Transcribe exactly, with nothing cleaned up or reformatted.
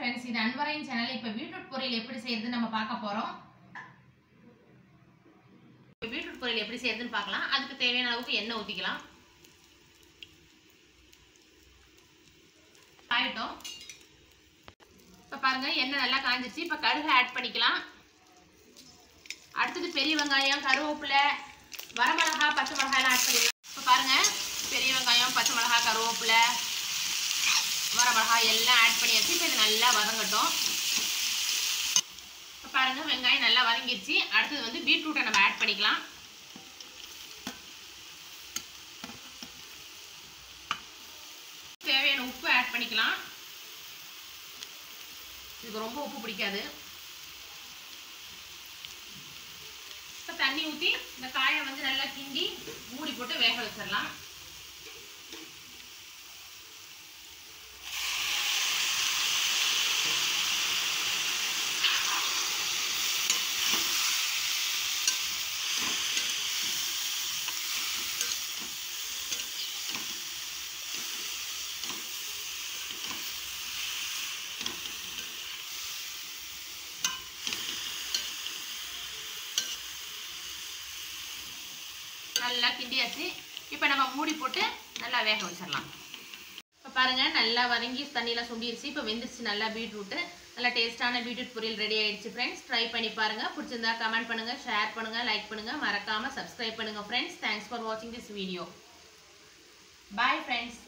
Friends இது அன்வரின் channel. இப்போ beetroot பொரியல் எப்படி செய்யறதுன்னு நம்ம பார்க்க போறோம். இப்போ பீட்ரூட் பொரியல் எப்படி செய்யறதுன்னு பார்க்கலாம். அதுக்கு தேவையான அளவுக்கு எண்ணெய் ஊத்திக்கலாம். ஆயிட்டோம். இப்போ பாருங்க எண்ணெய் நல்லா காஞ்சிருச்சு. இப்போ கடுகு ஆட் பண்ணிக்கலாம். அடுத்து பெரிய வெங்காயம், கருவேப்பிலை, வரமிளகாய், பச்சை மிளகாய் எல்லாம் ஆட் பண்ணிக்கலாம். இப்போ பாருங்க பெரிய வெங்காயம், பச்சை மிளகாய், கருவேப்பிலை, வரமிளகாய் எல்லாம் ஆட் பண்ணியாச்சு. இப்போ இது நல்லா வதங்கட்டும். இப்போ பாருங்க வெங்காயம் நல்லா வதங்கிடுச்சு. அடுத்தது வந்து பீட்ரூட்டை நம்ம ஆட் பண்ணிக்கலாம். தேவையான உப்பு ஆட் பண்ணிக்கலாம். இதுக்கு ரொம்ப உப்பு பிடிக்காது. இப்போ தண்ணி ஊற்றி இந்த காயை வந்து நல்லா கிண்டி மூடி போட்டு வேக வச்சிடலாம். நல்லா கிண்டியாச்சு. இப்போ நம்ம மூடி போட்டு நல்லா வேக வச்சிடலாம். இப்போ பாருங்கள் நல்லா வதங்கி தண்ணியெலாம் சுண்டிடுச்சு. இப்போ வெந்துருச்சு நல்லா பீட்ரூட்டு. நல்லா டேஸ்ட்டான பீட்ரூட் பொரியல் ரெடி ஆகிடுச்சு ஃப்ரெண்ட்ஸ். ட்ரை பண்ணி பாருங்கள். பிடிச்சிருந்தா கமெண்ட் பண்ணுங்கள், ஷேர் பண்ணுங்கள், லைக் பண்ணுங்கள், மறக்காமல் சப்ஸ்கிரைப் பண்ணுங்கள் ஃப்ரெண்ட்ஸ். தேங்க்ஸ் ஃபார் வாட்சிங் திஸ் வீடியோ. Bye friends.